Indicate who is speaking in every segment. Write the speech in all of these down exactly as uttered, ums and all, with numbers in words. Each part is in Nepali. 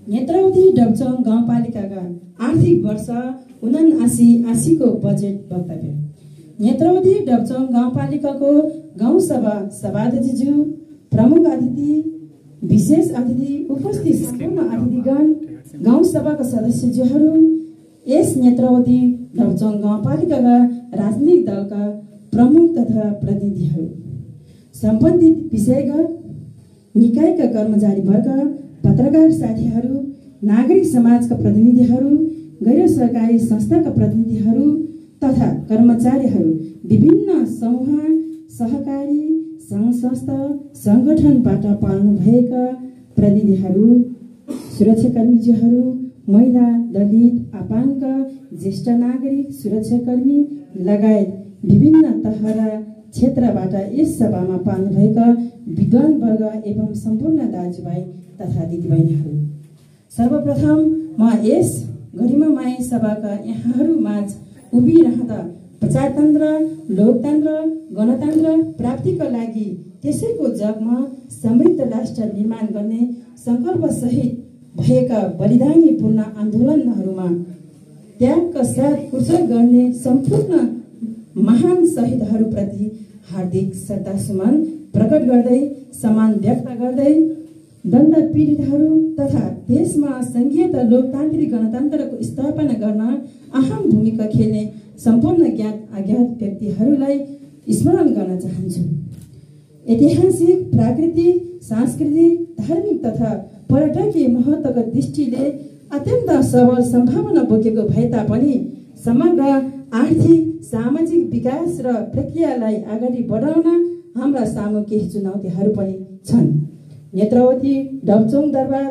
Speaker 1: नेत्रावती डब्चौङ गाउँपालिकाका आर्थिक वर्ष उनासी आसीको बजेट वक्तव्य। नेत्रावती डब्चौङ गाउँपालिकाको गाउँसभा सभाध्यक्षज्यू, प्रमुख अतिथि, विशेष अतिथि, उपस्थित सम्पूर्ण अतिथिगण, गाउँसभाका सदस्यज्यूहरू, यस नेत्रावती डब्चौङ गाउँपालिकाका राजनीतिक दलका प्रमुख तथा प्रतिनिधिहरू, सम्बन्धित विषयगत निकायका कर्मचारी वर्ग, पत्रकार साथीहरू, नागरिक समाजका प्रतिनिधिहरू, गैर सरकारी संस्थाका प्रतिनिधिहरू तथा कर्मचारीहरू, विभिन्न समूह, सहकारी सङ्घ संस्था सङ्गठनबाट पाल्नुभएका प्रतिनिधिहरू, सुरक्षाकर्मीज्यूहरू, महिला, दलित, अपाङ्ग, ज्येष्ठ नागरिक, सुरक्षाकर्मी लगायत विभिन्न तह र क्षेत्रबाट यस सभामा पाल्नुभएका विद्वान वर्ग एवं सम्पूर्ण दाजुभाइ तथा दिदीबहिनीहरू, सर्वप्रथम म यस गरिमामय सभाका यहाँहरू माझ उभिरहँदा प्रजातन्त्र, लोकतन्त्र, गणतन्त्र प्राप्तिका लागि त्यसैको जगमा समृद्ध राष्ट्र निर्माण गर्ने सङ्कल्पसहित भएका बलिदानीपूर्ण आन्दोलनहरूमा त्यागका साथ उर्जत गर्ने सम्पूर्ण महान शहीदहरूप्रति हार्दिक श्रद्धासुमन प्रकट गर्दै, सम्मान व्यक्त गर्दै, दण्ड पीडितहरू तथा देशमा सङ्घीयता लोकतान्त्रिक गणतन्त्रको स्थापना गर्न अहम भूमिका खेल्ने सम्पूर्ण ज्ञात अज्ञात व्यक्तिहरूलाई स्मरण गर्न चाहन्छु। ऐतिहासिक, प्राकृतिक, सांस्कृतिक, धार्मिक तथा पर्यटकीय महत्त्वका दृष्टिले अत्यन्त सबल सम्भावना बोकेको भए तापनि समग्र आर्थिक, सामाजिक विकास र प्रक्रियालाई अगाडि बढाउन हाम्रा सामु केही चुनौतीहरू पनि छन्। नेत्रावती डब्चौङ दरबार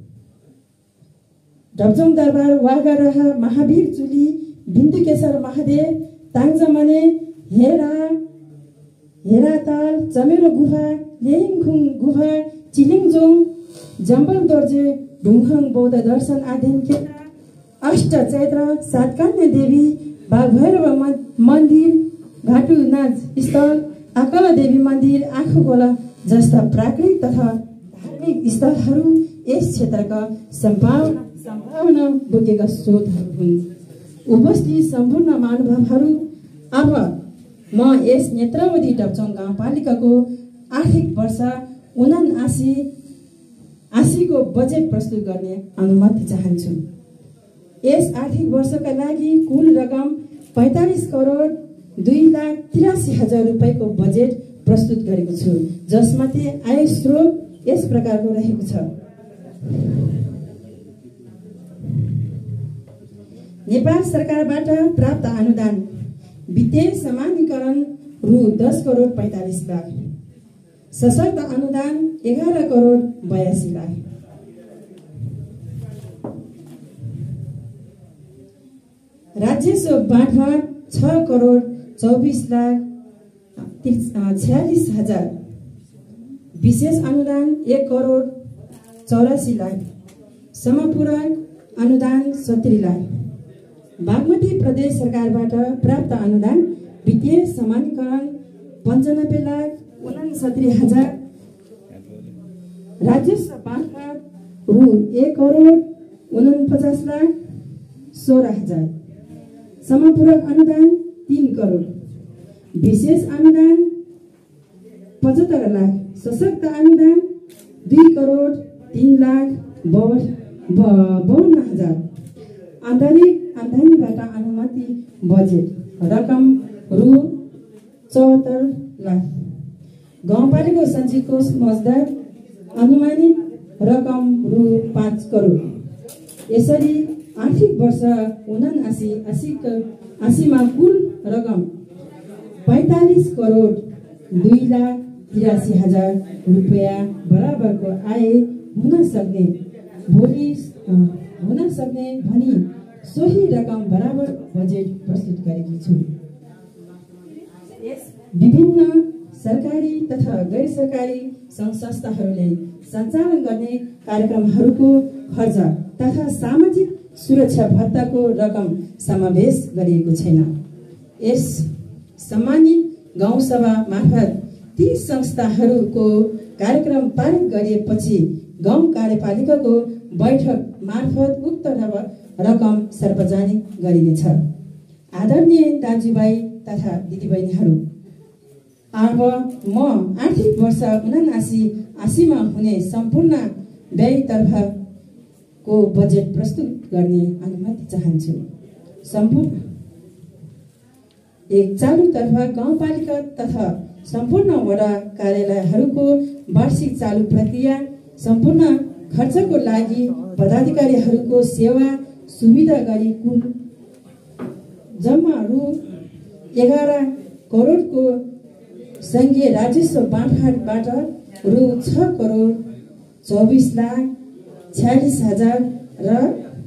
Speaker 1: डब्चौङ दरबार वागराह, महावीर चुली, बिन्दुकेश्वर महादेव, ताङजमने, हेरा हेराताल, चमेरो गुफा, लेङखुङ गुफा, चिलिङजोङ, जम्बल दोर्जे, ढुङखङ बौद्ध दर्शन अध्ययन केन्द्र, अष्ट चैत्र, सातकन्या देवी, बाघभैरव मन्दिर, घाटुनाच स्थल, आकला देवी मन्दिर, आँखुगोला जस्ता प्राकृतिक तथा धार्मिक स्थलहरू यस क्षेत्रका सम्भावना सम्भावना बोकेका स्रोतहरू हुन्। उपस्थित सम्पूर्ण महानुभावहरू, अब म यस नेत्रावती डब्चौङ गाउँपालिकाको आर्थिक वर्ष उनासी आसीको बजेट प्रस्तुत गर्ने अनुमति चाहन्छु। यस आर्थिक वर्षका लागि कुल रकम पैँतालिस करोड दुई लाख तिरासी हजार रुपियाँको बजेट प्रस्तुत गरेको छु, जसमध्ये आय स्रोत यस प्रकारको रहेको छ। नेपाल सरकारबाट प्राप्त अनुदान वित्तीय समानीकरण रु दस करोड पैँतालिस लाख, सशक्त अनुदान एघार करोड बयासी लाख, राजस्व बाँडफाँड छ करोड चौबिस लाख छयालिस हजार, विशेष अनुदान एक करोड चौरासी लाख, समपूरक अनुदान सत्तरी लाख। बागमती प्रदेश सरकारबाट प्राप्त अनुदान वित्तीय समानीकरण पन्चानब्बे लाख उनासत्तरी हजार, राजस्व बाँडफाँड रु एक करोड उनपचास लाख सोह्र हजार, समपूरक अनुदान तीन करोड, विशेष अनुदान पचहत्तर लाख, सशक्त अनुदान दुई करोड तीन लाख बावन्न हजार। आन्तरिक आम्दानीबाट अनुमति बजेट रकम रु चौहत्तर लाख। गाउँपालिका सञ्चय कोष मजदार अनुमानित रकम रु पाँच करोड। यसरी आर्थिक वर्ष उनासी आसीको आसीमा कुल रकम पैँतालिस करोड दुई लाख तिरासी हजार रुपियाँ बराबरको आय हुन सक्ने भोलि हुन सक्ने भनी सोही रकम बराबर बजेट प्रस्तुत गरेकी छु। विभिन्न सरकारी तथा गैर सरकारी सङ्घ संस्थाहरूले सञ्चालन गर्ने कार्यक्रमहरूको खर्च तथा सामाजिक सुरक्षा भत्ताको रकम समावेश गरिएको छैन। यस सम्मानित गाउँसभा मार्फत ती संस्थाहरूको कार्यक्रम पारित गरिएपछि गाउँ कार्यपालिकाको बैठक मार्फत उक्त रकम सार्वजनिक गरिनेछ। आदरणीय दाजुभाइ तथा दिदीबहिनीहरू, अब म आर्थिक वर्ष उनासी अस्सीमा हुने सम्पूर्ण व्ययतर्फको बजेट प्रस्तुत गर्ने अनुमति चाहन्छु। सम्पूर्ण एक चालुतर्फ गाउँपालिका तथा सम्पूर्ण वडा कार्यालयहरूको वार्षिक चालु प्रक्रिया सम्पूर्ण खर्चको लागि पदाधिकारीहरूको सेवा सुविधा गरी कुल जम्मा रु एघार करोडको सङ्घीय राजस्व बाँडफाँडबाट रु छ करोड चौबिस लाख छयालिस हजार र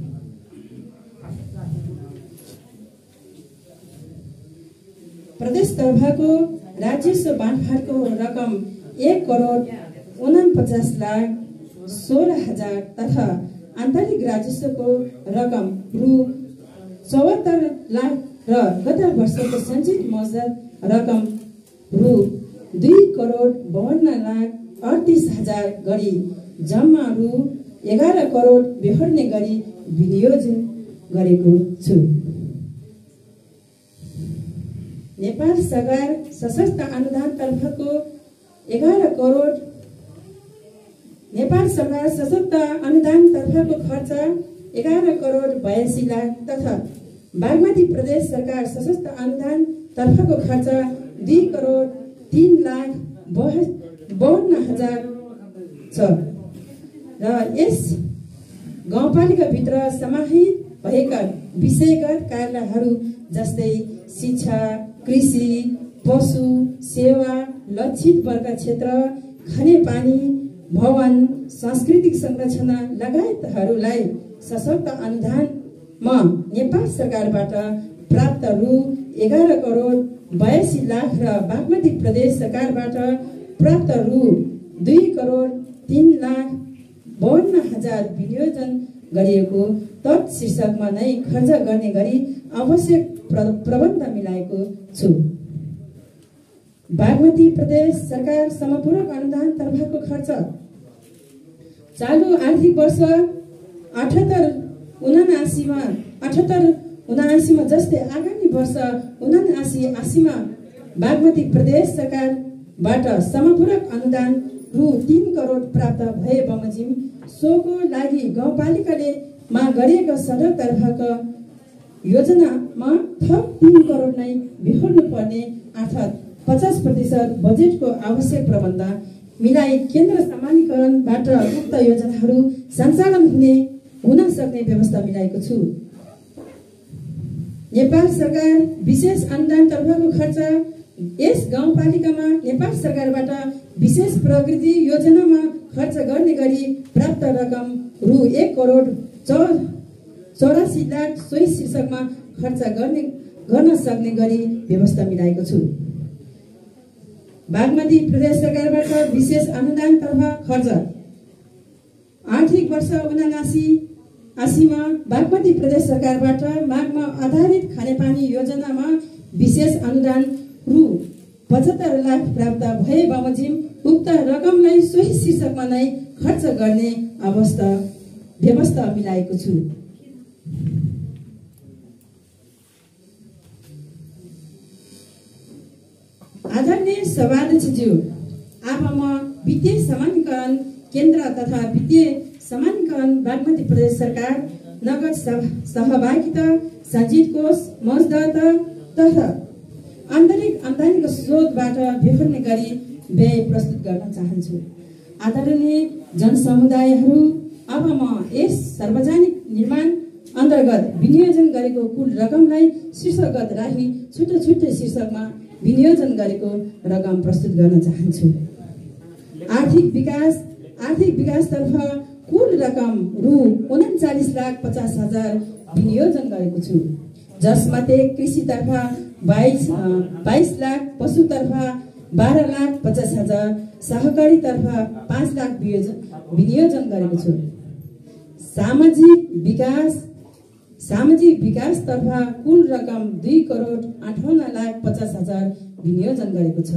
Speaker 1: प्रदेशतर्फको राजस्व बाँडफाँडको रकम एक करोड उनपचास लाख सोह्र हजार तथा आन्तरिक राजस्वको रकम रु चौहत्तर लाख र गत वर्षको सञ्चित मजदत रकम रु दुई करोड बावन्न लाख अडतिस हजार गरी जम्मा रु एघार करोड बेहोर्ने गरी विनियोजन गरेको छु। नेपाल सरकार सशस्त्र अनुदानतर्फको एघार करोड नेपाल सरकार सशस्त्र अनुदानतर्फको खर्च एघार करोड बयासी लाख तथा बागमती प्रदेश सरकार सशस्त्र अनुदान तर्फको खर्च दुई करोड तीन लाख बावन्न हजार छ र यस गाउँपालिकाभित्र समाहित भएका विषयगत कार्यालयहरू जस्तै शिक्षा, कृषि, पशु सेवा, लक्षित वर्ग क्षेत्र, खानेपानी, भवन, सांस्कृतिक संरचना लगायतहरूलाई सशक्त अनुदानमा नेपाल सरकारबाट प्राप्त रु एघार करोड बयासी लाख र बागमती प्रदेश सरकारबाट प्राप्त रु दुई करोड तीन लाख बावन्न हजार विनियोजन गरिएको तत्शीर्षकमा नै खर्च गर्ने गरी आवश्यक प्रबन्ध मिलाएको छु। बागमती प्रदेश सरकार समपूरक अनुदान तर्फको खर्च चालु आर्थिक वर्ष अठहत्तर उनासीमा अठहत्तर उनासीमा जस्तै आगामी वर्ष उनासी अस्सीमा बागमती प्रदेश सरकारबाट समपूरक अनुदान रु तीन करोड प्राप्त भए बमोजिम सोको लागि गाउँपालिकाले मा गरिएका सडक तर्फका योजनामा थप तीन करोड नै बेहोर्नु पर्ने अर्थात् पचास प्रतिशत बजेटको आवश्यक प्रबन्ध मिलाई केन्द्र सामान्यकरणबाट उक्त योजनाहरू सञ्चालन हुने हुन सक्ने व्यवस्था मिलाएको छु। नेपाल सरकार विशेष अनुदान तर्फको खर्च यस गाउँपालिकामा नेपाल सरकारबाट विशेष प्रगति योजनामा खर्च गर्ने गरी प्राप्त रकम रु एक करोड चौ चौरासी लाख सोही शीर्षकमा खर्च गर्ने गर्न सक्ने गरी व्यवस्था मिलाएको छु। बागमती प्रदेश सरकारबाट विशेष अनुदान तर्फ खर्च आर्थिक वर्ष उनासी अस्सीमा बागमती प्रदेश सरकारबाट मागमा आधारित खानेपानी योजनामा विशेष अनुदान रु पचहत्तर लाख प्राप्त भए बमोजिम उक्त रकमलाई सोही शीर्षकमा नै खर्च गर्ने अवस्था व्यवस्था मिलाएको छु। आदरणीय सभाध्यक्षज्यू, अब म वित्तीय सामान्यकरण केन्द्र तथा वित्तीय सामान्यकरण बागमती प्रदेश सरकार नगद सहभागिता सञ्चित कोष मजदत तथा आन्तरिक आम्दानीको स्रोतबाट बेहोर्ने गरी व्यय प्रस्तुत गर्न चाहन्छु। आदरणीय जनसमुदायहरू, अब म यस सार्वजनिक निर्माण अन्तर्गत विनियोजन गरेको कुल रकमलाई शीर्षकगत राखी छुट्टै छुट्टै शीर्षकमा विनियोजन गरेको रकम प्रस्तुत गर्न चाहन्छु। आर्थिक विकास आर्थिक विकासतर्फ कुल रकम रु उन्चालिस लाख पचास हजार विनियोजन गरेको छु, जसमध्ये कृषितर्फ बाइस बाइस लाख, पशुतर्फ बाह्र लाख पचास हजार, सहकारीतर्फ पाँच लाख विनियोजन गरेको छु। सामाजिक विकास सामाजिक विकासतर्फ कुल रकम दुई करोड अठाउन्न लाख पचास हजार विनियोजन गरेको छ,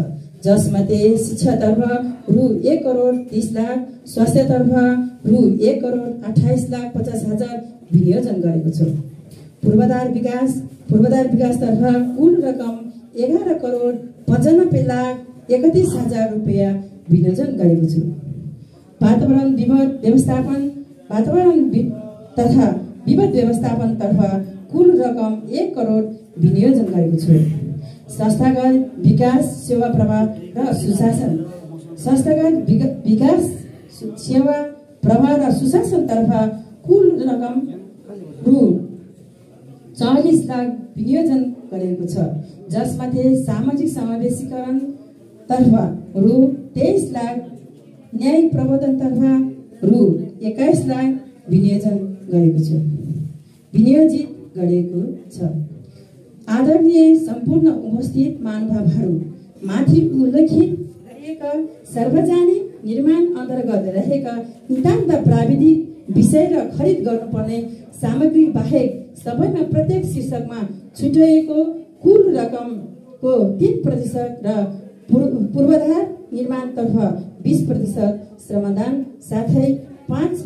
Speaker 1: जसमध्ये शिक्षातर्फ रु एक करोड तीस लाख, स्वास्थ्यतर्फ रु एक करोड अठाइस लाख पचास हजार विनियोजन गरेको छु। पूर्वाधार विकास पूर्वाधार विकासतर्फ कुल रकम एघार करोड पन्चानब्बे लाख एकतिस हजार रुपियाँ विनियोजन गरेको छु। वातावरण विपद व्यवस्थापन वातावरण तथा विपद व्यवस्थापनतर्फ कुल रकम एक करोड विनियोजन गरेको छु। संस्थागत विकास सेवा प्रभाव र सुशासन संस्थागत विकास सेवा प्रभाव र सुशासनतर्फ कुल रकम रु चालीस लाख विनियोजन गरेको छ, जसमध्ये सामाजिक समावेशीकरण तर्फ रु तेइस लाख, न्यायिक प्रबन्धनतर्फ रु एक्काइस लाख विनियोजन गरेको छु विनियोजित गरेको छ। आदरणीय सम्पूर्ण उपस्थित महानुभावहरू, माथि उल्लेखित गरिएका सार्वजनिक निर्माण अन्तर्गत रहेका नितान्त प्राविधिक विषय र खरिद गर्नुपर्ने सामग्री बाहेक सबैमा प्रत्येक शीर्षकमा छुट्याइएको कुल रकमको तीन प्रतिशत र पूर्वाधार निर्माणतर्फ बीस प्रतिशत श्रमदान साथै पाँच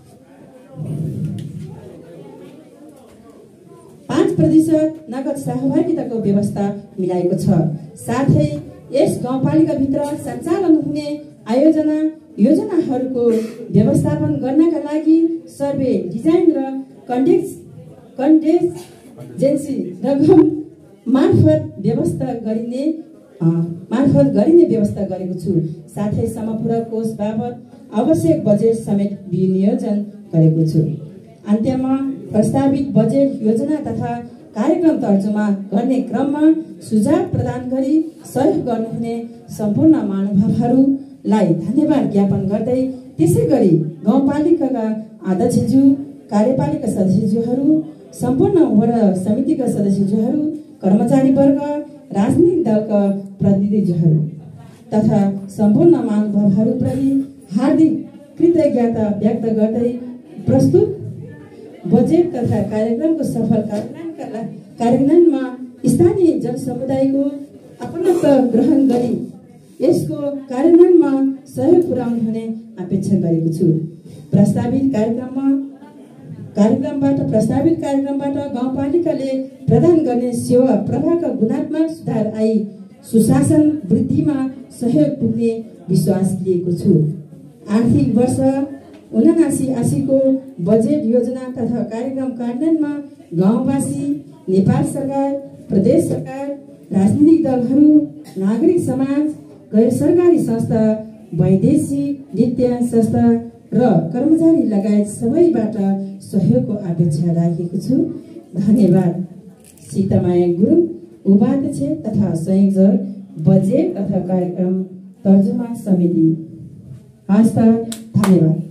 Speaker 1: पाँच प्रतिशत नगद सहभागिताको व्यवस्था मिलाएको छ। साथै यस गाउँपालिकाभित्र सञ्चालन हुने आयोजना योजनाहरूको व्यवस्थापन गर्नका लागि सर्वे डिजाइन र कन्टेक्स कन्टेन्जेन्सी रकम मार्फत व्यवस्था गरिने मार्फत गरिने व्यवस्था गरेको छु। साथै समपूरक कोष बाबत आवश्यक बजेट समेत विनियोजन गरेको छु। अन्त्यमा प्रस्तावित बजेट योजना तथा कार्यक्रम तर्जुमा गर्ने क्रममा सुझाव प्रदान गरी सहयोग गर्नुहुने सम्पूर्ण महानुभावहरूलाई धन्यवाद ज्ञापन गर्दै, त्यसै गरी गाउँपालिकाका अध्यक्षज्यू, कार्यपालिका सदस्यज्यूहरू, सम्पूर्ण वडा समितिका सदस्यज्यूहरू, कर्मचारीवर्ग, राजनीतिक दलका प्रतिनिधिज्यूहरू तथा सम्पूर्ण महानुभावहरूप्रति हार्दिक कृतज्ञता व्यक्त गर्दै प्रस्तुत बजेट तथा कार्यक्रमको सफल कार्यान्वयनका कार्यान्वयनमा स्थानीय जनसमुदायको अपनत्व ग्रहण गरी यसको कार्यान्वयनमा सहयोग पुर्याउनु हुने अपेक्षा गरेको छु। प्रस्तावित कार्यक्रममा कार्यक्रमबाट प्रस्तावित कार्यक्रमबाट गाउँपालिकाले प्रदान गर्ने सेवा प्रवाहका गुणात्मक सुधार आई सुशासन वृद्धिमा सहयोग पुग्ने विश्वास लिएको छु। आर्थिक वर्ष उनासी अस्सीको बजेट योजना तथा कार्यक्रम कार्यान्वयनमा गाउँवासी, नेपाल सरकार, प्रदेश सरकार, राजनीतिक दलहरू, नागरिक समाज, गैर सरकारी संस्था, वैदेशिक वित्तीय संस्था र कर्मचारी लगायत सबैबाट सहयोगको अपेक्षा राखेको छु। धन्यवाद। सीतामाया गुरुङ, उपाध्यक्ष तथा संयोजक, बजेट तथा कार्यक्रम तर्जुमा समिति। हस्त। धन्यवाद।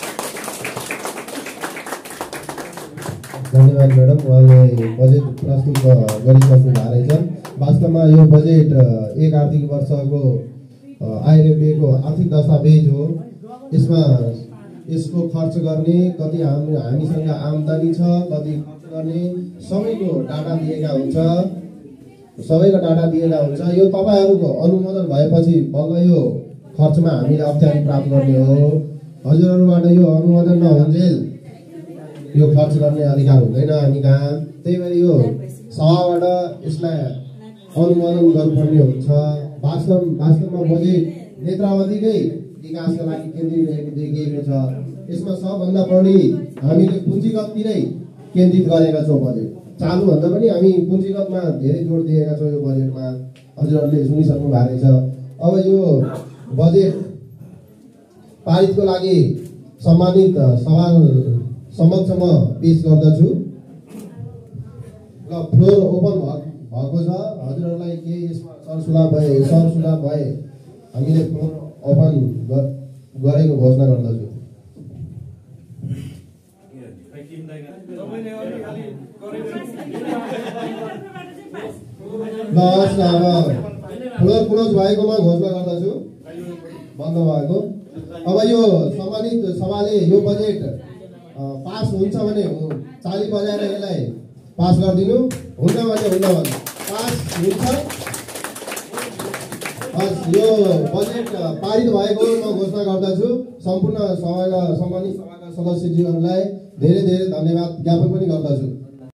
Speaker 2: धन्यवाद म्याडम, उहाँले बजेट प्रस्तुत गरिसक्नु भएको रहेछ। वास्तवमा यो बजेट एक आर्थिक वर्षको आइएमएफको आर्थिक दस्तावेज हो। यसमा यसको खर्च गर्ने, कति हामी हामीसँग आम्दानी छ, कति खर्च गर्ने, सबैको डाटा दिएका हुन्छ सबैको डाटा दिएका हुन्छ। यो तपाईँहरूको अनुमोदन भएपछि बल्ल यो खर्चमा हामीले अप्ठ्यारो प्राप्त गर्ने हो। हजुरहरूबाट यो अनुमोदन नहुन्जेल यो खर्च गर्ने अधिकार हुँदैन हामी कहाँ। त्यही भएर यो सभाबाट यसलाई अनुमोदन गर्नुपर्ने हुन्छ। वास्तव वास्तवमा बजेट नेत्रावधिकै विकासका लागि केन्द्रित देखिएको छ। यसमा सबभन्दा बढी हामीले पुँजीगततिरै केन्द्रित गरेका छौँ। बजेट चालुभन्दा पनि हामी पुँजीगतमा धेरै जोड दिएका छौँ। यो बजेटमा हजुरहरूले सुनिसक्नु भएको रहेछ। अब यो बजेट पारितको लागि सम्मानित सभा समक्ष म पेश गर्दछु। र फ्लोर ओपन भएको छ। हजुरहरूलाई केही यसमा सरसुल्लाह भए सरसुल्लाह भए हामीले फ्लोर ओपन गरेको घोषणा गर्दछु। ल हस्, अब फ्लोर क्लोज भएकोमा घोषणा गर्दछु, बन्द भएको। अब यो सम्मानित सभाले यो बजेट पास हुन्छ भने चाली बजाएर यसलाई पास गरिदिनु, हुन्छ भने हुन्छ भने पास हुन्छ। हस् यो बजेट पारित भएको म घोषणा गर्दछु। सम्पूर्ण सभाका सम्मानित सभाका सदस्यज्यूहरूलाई धेरै धेरै धन्यवाद ज्ञापन पनि गर्दछु।